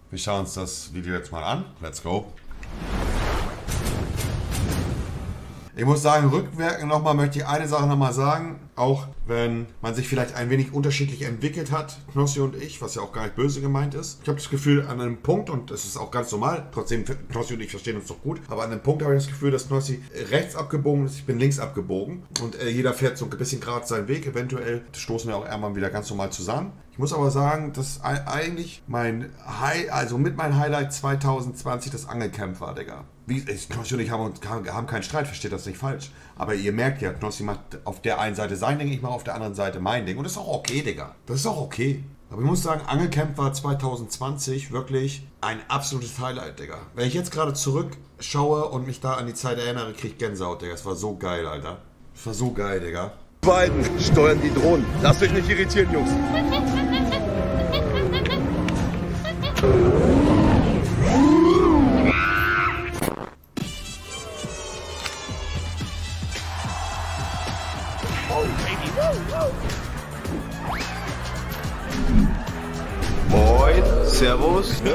Wir schauen uns das Video jetzt mal an. Let's go. Ich muss sagen, rückwirkend nochmal möchte ich eine Sache nochmal sagen. Auch wenn man sich vielleicht ein wenig unterschiedlich entwickelt hat, Knossi und ich, was ja auch gar nicht böse gemeint ist. Ich habe das Gefühl, an einem Punkt, und das ist auch ganz normal, trotzdem Knossi und ich verstehen uns doch gut, aber an einem Punkt habe ich das Gefühl, dass Knossi rechts abgebogen ist, ich bin links abgebogen. Und jeder fährt so ein bisschen gerade seinen Weg. Eventuell stoßen wir auch irgendwann wieder ganz normal zusammen. Ich muss aber sagen, dass eigentlich mein Highlight 2020 das Angelcamp war, Digga. Knossi und ich haben keinen Streit, versteht das nicht falsch. Aber ihr merkt ja, Knossi macht auf der einen Seite sein Ding, ich mache auf der anderen Seite mein Ding. Und das ist auch okay, Digga. Das ist auch okay. Aber ich muss sagen, Angelcamp war 2020 wirklich ein absolutes Highlight, Digga. Wenn ich jetzt gerade zurückschaue und mich da an die Zeit erinnere, kriege ich Gänsehaut, Digga. Das war so geil, Alter. Das war so geil, Digga. Beiden steuern die Drohnen. Lasst euch nicht irritieren, Jungs. Moin, Servus. Ja,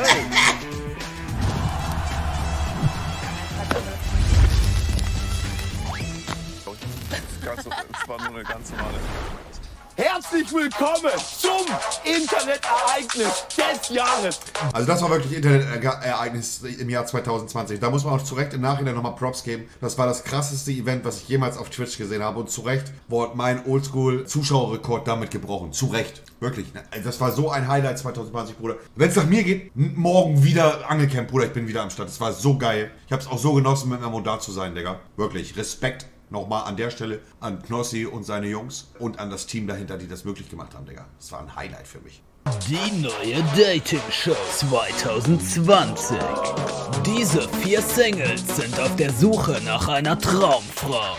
Das war nur eine ganz normale. herzlich willkommen zum Internetereignis des Jahres. Also das war wirklich Internetereignis im Jahr 2020. Da muss man auch zu Recht im Nachhinein nochmal Props geben. Das war das krasseste Event, was ich jemals auf Twitch gesehen habe. Und zu Recht wurde mein Oldschool-Zuschauerrekord damit gebrochen. Zu Recht. Wirklich. Das war so ein Highlight 2020, Bruder. Wenn es nach mir geht, morgen wieder Angelcamp, Bruder. Ich bin wieder am Start. Das war so geil. Ich habe es auch so genossen, mit meinem da zu sein, Digga. Wirklich. Respekt. Nochmal an der Stelle an Knossi und seine Jungs und an das Team dahinter, die das möglich gemacht haben, Digga. Das war ein Highlight für mich. Die neue Dating-Show 2020. Diese 4 Singles sind auf der Suche nach einer Traumfrau.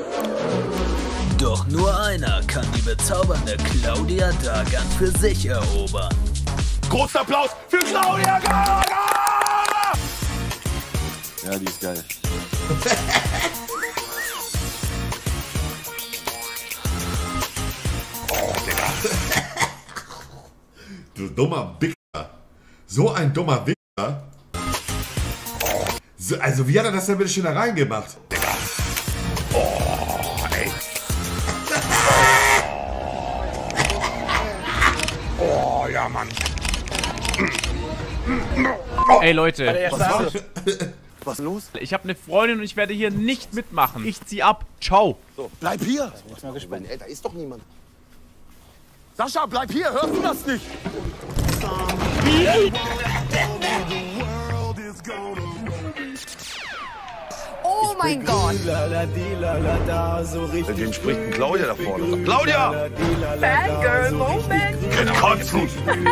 Doch nur einer kann die bezaubernde Claudia Dagan für sich erobern. Großen Applaus für Claudia Gaga! Ja, die ist geil. Du dummer Wichser. So ein dummer Wichser. So, also wie hat er das denn bitte schön da reingemacht? Oh, ey. Oh, ja, Mann. Ey, Leute. Was ist los? Ich habe eine Freundin und ich werde hier nicht mitmachen. Ich zieh ab. Ciao. So, bleib hier. Ich bin mal gespannt. Ey, da ist doch niemand. Sascha, bleib hier. Hörst du das nicht? Oh mein Gott! Mit wem spricht denn Claudia da vorne? Claudia! Fangirl-Moment! Kotzen!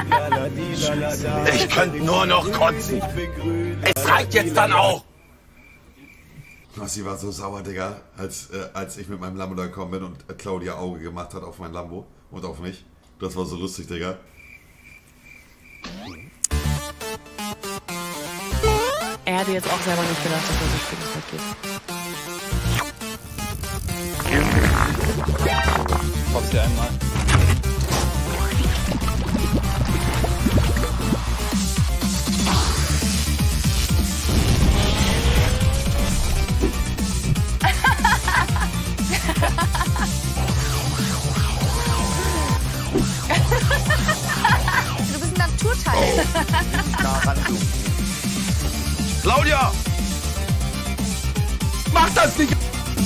Ich könnte nur noch kotzen! Es reicht jetzt dann auch! Knossi war so sauer, Digga, als ich mit meinem Lambo da gekommen bin und Claudia Auge gemacht hat auf mein Lambo und auf mich. Das war so lustig, Digga. Er hätte jetzt auch selber nicht gedacht, dass er so spät ins Bett geht. Kopf dir einmal. Du bist ein Naturteil. Claudia! Mach das nicht!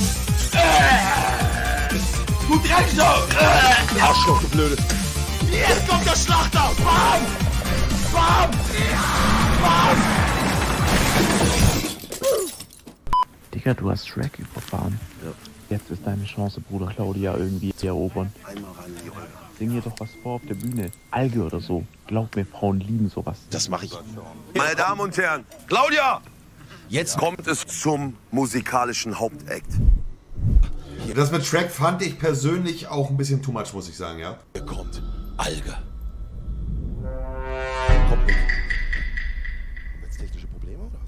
Du Drecksau! Arschloch, du Blöde! Jetzt kommt der Schlachter! Bam! Bam! Bam! Digga, du hast Shrek überfahren. Ja. Jetzt ist deine Chance, Bruder Claudia irgendwie zu erobern. Einmal ran, Junge. Sing ihr doch was vor auf der Bühne. Alge oder so. Glaub mir, Frauen lieben sowas. Das mache ich. Meine Damen und Herren, Claudia! Jetzt kommt es zum musikalischen Hauptakt. Das mit Shrek fand ich persönlich auch ein bisschen too much, muss ich sagen, ja. Hier kommt Alge. Kommt nicht. Jetzt technische Probleme oder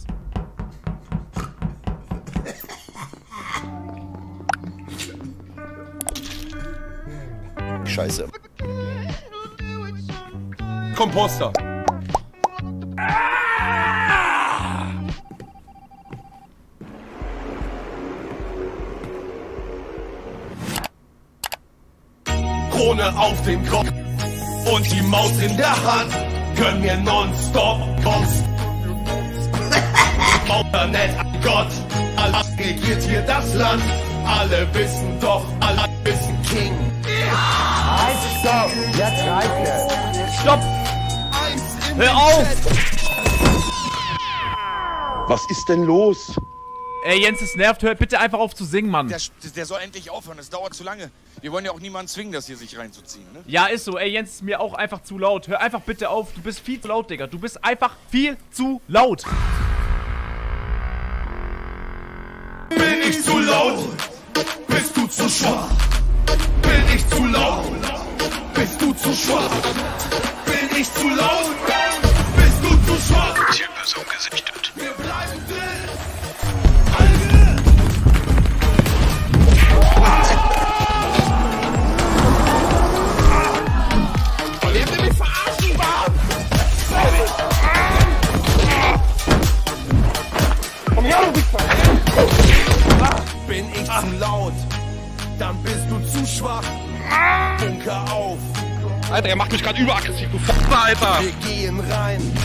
was? Scheiße. Komposter. Krone auf dem Kopf und die Maus in der Hand. Gönn mir nonstop Kost. Internet, Gott, Allah regiert hier das Land. Alle wissen doch, alle wissen King. Stopp! Jetzt reicht es! Stopp! Hör auf! Was ist denn los? Ey, Jens, es nervt. Hör bitte einfach auf zu singen, Mann. Der soll endlich aufhören, das dauert zu lange. Wir wollen ja auch niemanden zwingen, das hier sich reinzuziehen, ne? Ja, ist so. Ey, Jens, ist mir auch einfach zu laut. Hör einfach bitte auf. Du bist viel zu laut, Digga. Du bist einfach viel zu laut. Bin ich zu laut? Bist du zu schwach? Bin ich zu laut? Bist du zu schwach? Bin ich zu laut? Bist du zu schwach? Zielperson gesichtet. Wir bleiben drin. Ihr will mich verarschen, Mann! Komm her, du Wichser! Bin ich zu laut, dann bist du zu schwach. Bunker auf. Alter, er macht mich gerade überaggressiv, du Fucker, Alter! Wir gehen rein.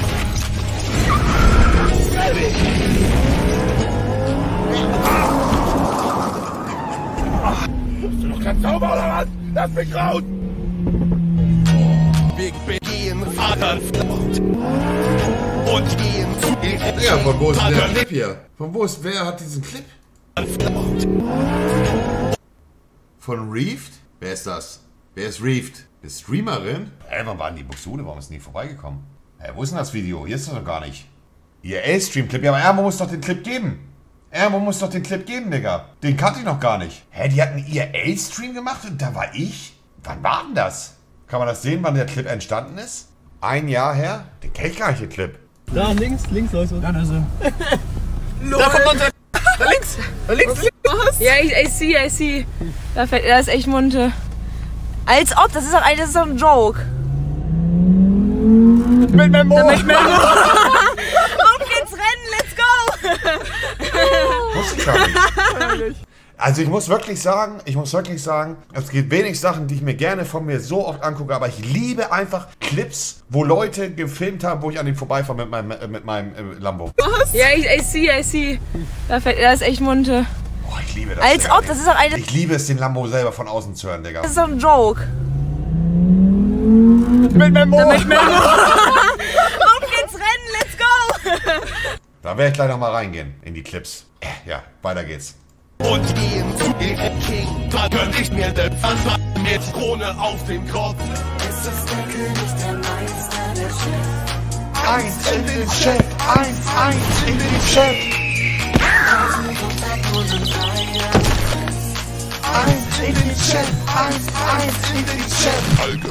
Bist du noch kein Zauber oder was? Lass mich raus! Wir gehen rein. Und gehen zu. Ja, von wo ist der Clip hier? Von wo ist, wer hat diesen Clip? Von Reefed? Wer ist das? Wer ist Reefed? Eine Streamerin? Wann waren die Buxude? Warum ist die nie vorbeigekommen? Wo ist denn das Video? Hier ist das doch gar nicht. IRL-Stream-Clip? Ja, aber irgendwo muss doch den Clip geben. Irgendwo muss doch den Clip geben, Digga. Den kannte ich noch gar nicht. Die hat einen IRL-Stream gemacht und da war ich? Wann war denn das? Kann man das sehen, wann der Clip entstanden ist? 1 Jahr her? Den kenn ich gar nicht, den Clip. Da, links, Leute. Ja, da ist er. Da kommt unser... Da links! Was? Ja, I see. Da ist echt munter. Als ob, das ist doch ein Joke. Mit Memo! Auf geht's rennen, let's go! Also ich muss wirklich sagen, es gibt wenig Sachen, die ich mir gerne von mir so oft angucke, aber ich liebe einfach Clips, wo Leute gefilmt haben, wo ich an ihnen vorbeifahre mit meinem Lambo. Was? Ja, I see. Da ist echt munter. Boah, ich liebe das. Als ob, das ist doch ein... Ich liebe es, den Lambo selber von außen zu hören, Digga. Das ist doch ein Joke. Mit Memo! Auf geht's rennen, let's go! Da werde ich gleich noch mal reingehen in die Clips. Ja, weiter geht's. Und gehen zu King, da gönn ich mir den Anwalt mit Krone auf dem Kopf. Es ist der König, der Meister, der Chef. 1 in den Chef, 1 in den Chef. 1 in den Chef, 1 in den Chef. Alge.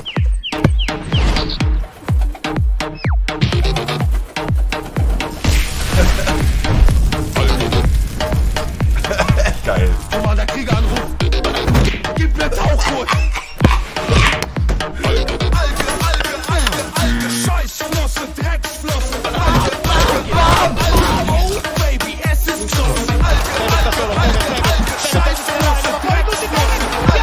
Geil. Aber der Krieger anruft. Gib mir Tauchboot. Alge. Scheißflosse, Drecksflosse. Oh, Baby, es ist Schloss. Scheißflosse, Drecksflosse.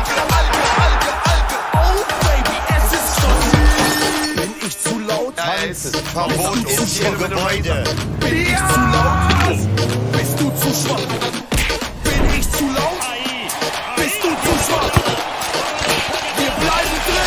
Oh, Baby, es ist Schloss. Bin ich zu laut? Verbot ist hier Gebäude. Bin ich zu laut? Bist du zu schwach? Bin ich zu laut? Bist du zu schwach? Wir bleiben drin!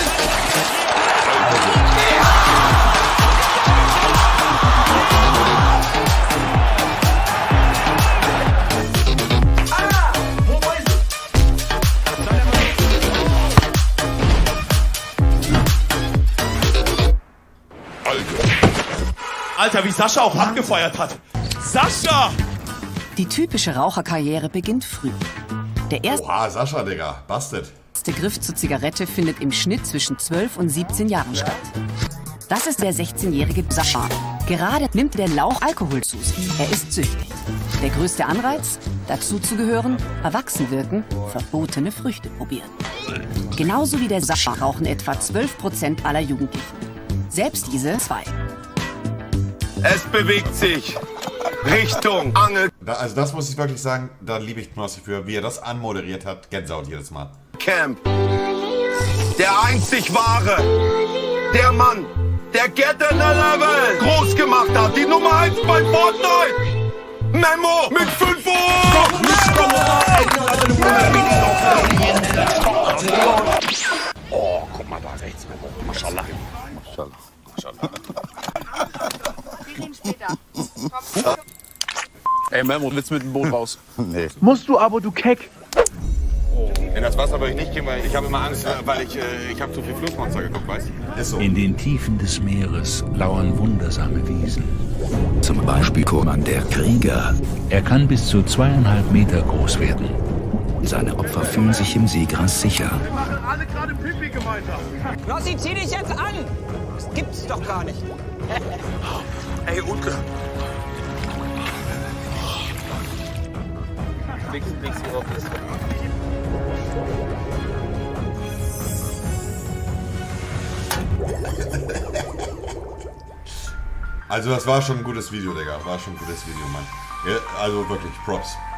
Alter, wie Sascha auch abgefeuert hat. Sascha! Die typische Raucherkarriere beginnt früh. Der erste Sascha, Digga. Busted. Griff zur Zigarette findet im Schnitt zwischen 12 und 17 Jahren statt. Das ist der 16-jährige Sascha. Gerade nimmt der Lauch Alkohol zu sich. Er ist süchtig. Der größte Anreiz, dazuzugehören, erwachsen wirken, verbotene Früchte probieren. Genauso wie der Sascha rauchen etwa 12% aller Jugendlichen. Selbst diese 2. Es bewegt sich. Richtung Angel. Also das muss ich wirklich sagen, da liebe ich Knossi für, wie er das anmoderiert hat. Gänsehaut jedes Mal. Camp. Der einzig wahre. Der Mann, der Get in the Level groß gemacht hat. Die Nummer 1 bei Fortnite. Memo mit 5 Oh, guck mal da rechts, Memo. Maschallah. Maschallah. Wir reden später. Ey, Memo, willst du mit dem Boot raus? Nee. Musst du aber, du Keck. In das Wasser will ich nicht gehen, weil ich habe immer Angst, weil ich habe zu viel Flussmonster geguckt, weißt du? Ist so. In den Tiefen des Meeres lauern wundersame Wesen. Zum Beispiel Koman der Krieger. Er kann bis zu 2,5 Meter groß werden. Seine Opfer fühlen sich im Seegras sicher. Wir machen alle gerade Pipi gemeinsam. Rossi, zieh dich jetzt an! Das gibt's doch gar nicht. Ey, Utke. Nix hier auf das. Also das war schon ein gutes Video, Digga. War schon ein gutes Video, Mann. Ja, also wirklich, Props.